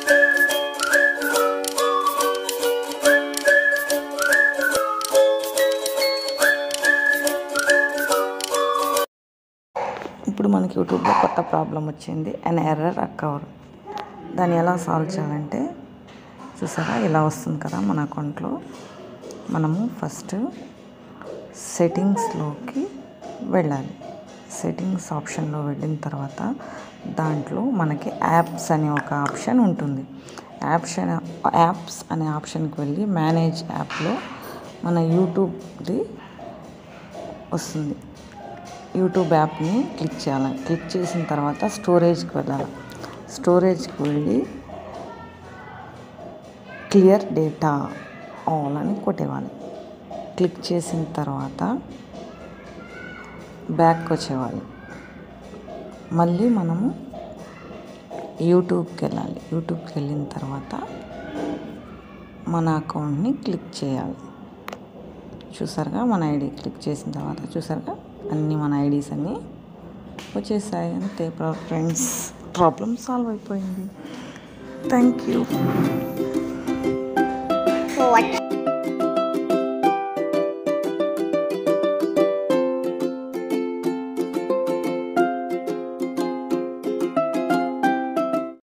ఇప్పుడు మనకి యూట్యూబ్లో కొత్త ప్రాబ్లం వచ్చింది, అన్ ఎర్రర్ అక్కవర్. దాన్ని ఎలా సాల్వ్ చేయాలంటే చూసారా, ఇలా వస్తుంది కదా మన అకౌంట్లో. మనము ఫస్ట్ సెట్టింగ్స్లోకి వెళ్ళాలి. సెట్టింగ్స్ ఆప్షన్లో వెళ్ళిన తర్వాత దాంట్లో మనకి యాప్స్ అనే ఒక ఆప్షన్ ఉంటుంది. యాప్స్ అనే ఆప్షన్కి వెళ్ళి మేనేజ్ యాప్లో మన యూట్యూబ్ది వస్తుంది. యూట్యూబ్ యాప్ని క్లిక్ చేయాలి. క్లిక్ చేసిన తర్వాత స్టోరేజ్కి వెళ్ళాలి. స్టోరేజ్కి వెళ్ళి క్లియర్ డేటా ఆల్ అని కొట్టేవాలి. క్లిక్ చేసిన తర్వాత బ్యాక్ వచ్చేవాలి. మళ్ళీ మనము యూట్యూబ్కి వెళ్ళాలి. యూట్యూబ్కి వెళ్ళిన తర్వాత మన అకౌంట్ని క్లిక్ చేయాలి. చూసారుగా, మన ఐడి క్లిక్ చేసిన తర్వాత చూసారుగా అన్నీ మన ఐడీస్ అన్నీ వచ్చేసాయి. అంతే ఫ్రెండ్స్, ప్రాబ్లం సాల్వ్ అయిపోయింది. Thank you.